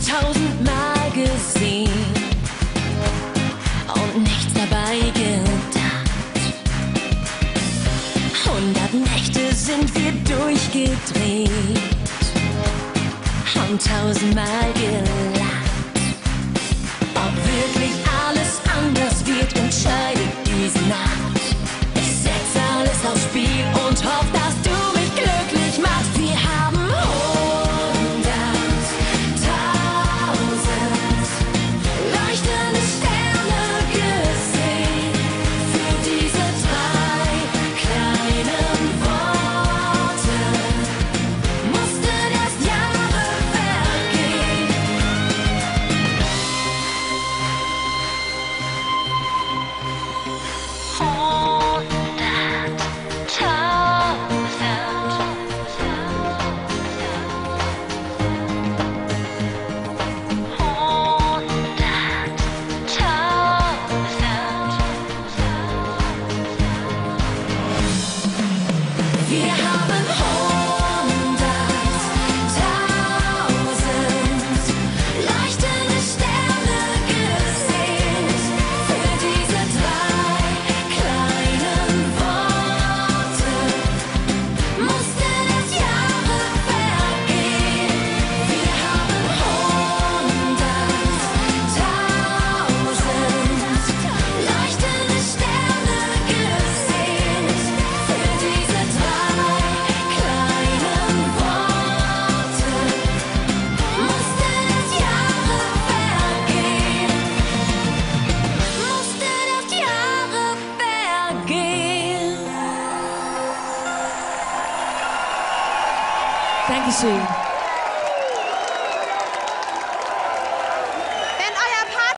1000-mal gesehen und nichts dabei gedacht. 100 Nächte sind wir durchgedreht und 1000-mal gelacht. Ob wirklich alles anders wird, entscheidet diese Nacht. Ich setz alles aufs Spiel und hoff, dass du mich glücklich machst. Wir haben 100.000 leuchtende Sterne gesehen. Für diese 3 kleinen Worte mussten erst Jahre vergehen. Wir haben 100.000 leuchtende Sterne gesehen. Für diese 3 kleinen Worte mussten erst Jahre vergehen. Wir haben 100.000 leuchtende Sterne gesehen. Für diese 3 kleinen Worte mussten erst Jahre vergehen. Mussten erst Jahre vergehen. Dankeschön.